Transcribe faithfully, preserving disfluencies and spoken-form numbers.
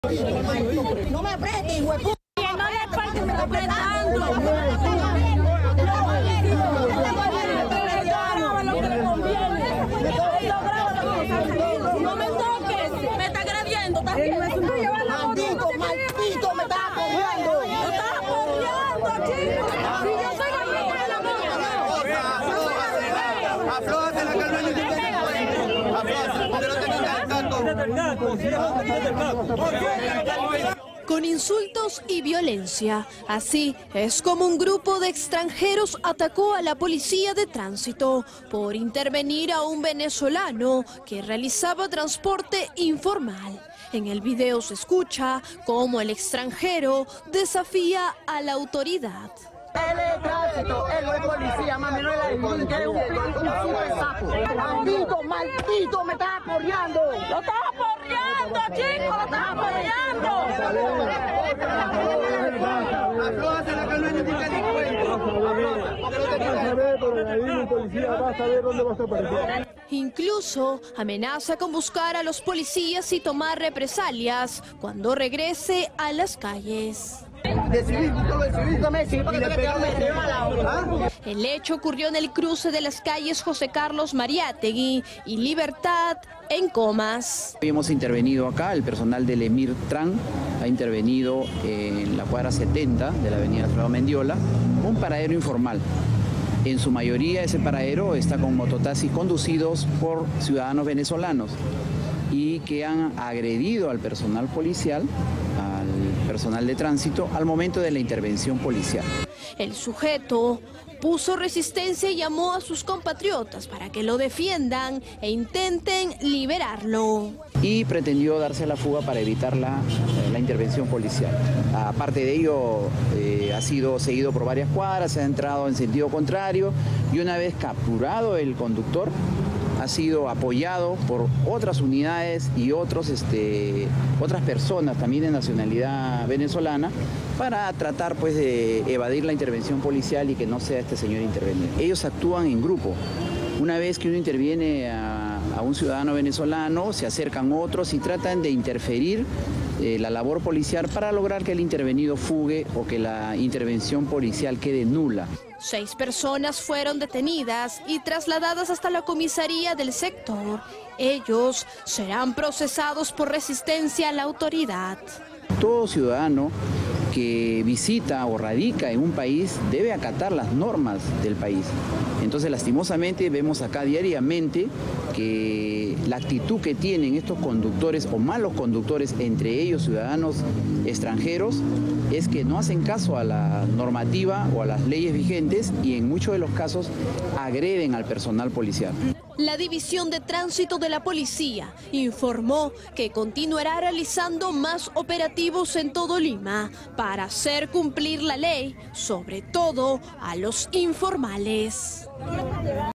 No me apretes, hueputa. Que no le parte, me está apretando. No me toques, me está agrediendo también. Maldito, maldito, me está apoyando. Me está apoyando, chicos. Si yo soy amiga de la mamá. Aflójate la calma, no te encuentro. Aflójate, pero te con insultos y violencia. Así es como un grupo de extranjeros atacó a la policía de tránsito por intervenir a un venezolano que realizaba transporte informal. En el video se escucha cómo el extranjero desafía a la autoridad. Él es tránsito, él no es policía, mami, no es la que es un, un super sapo. Maldito, maldito, me está apoyando. Lo estás apoyando, chicos, lo estás apoyando. Aflójate la calma, no te encuentro. Incluso amenaza con buscar a los policías y tomar represalias cuando regrese a las calles. El hecho ocurrió en el cruce de las calles José Carlos Mariátegui y Libertad en Comas. Hemos intervenido acá, el personal del Emir Tran ha intervenido en la cuadra setenta de la avenida Alfredo Mendiola, un paradero informal. En su mayoría ese paradero está con mototaxis conducidos por ciudadanos venezolanos y que han agredido al personal policial, al personal de tránsito, al momento de la intervención policial. El sujeto puso resistencia y llamó a sus compatriotas para que lo defiendan e intenten liberarlo. Y pretendió darse la fuga para evitar la, la intervención policial. Aparte de ello, eh, ha sido seguido por varias cuadras, se ha entrado en sentido contrario y una vez capturado el conductor, ha sido apoyado por otras unidades y otros, este, otras personas también de nacionalidad venezolana para tratar pues, de evadir la intervención policial y que no sea este señor intervenido. Ellos actúan en grupo. Una vez que uno interviene a, a un ciudadano venezolano, se acercan otros y tratan de interferir eh, la labor policial para lograr que el intervenido fugue o que la intervención policial quede nula. Seis personas fueron detenidas y trasladadas hasta la comisaría del sector. Ellos serán procesados por resistencia a la autoridad. Todo ciudadano que visita o radica en un país debe acatar las normas del país. Entonces, lastimosamente, vemos acá diariamente que la actitud que tienen estos conductores o malos conductores, entre ellos ciudadanos extranjeros, es que no hacen caso a la normativa o a las leyes vigentes y en muchos de los casos agreden al personal policial. La División de Tránsito de la Policía informó que continuará realizando más operativos en todo Lima para hacer cumplir la ley, sobre todo a los informales.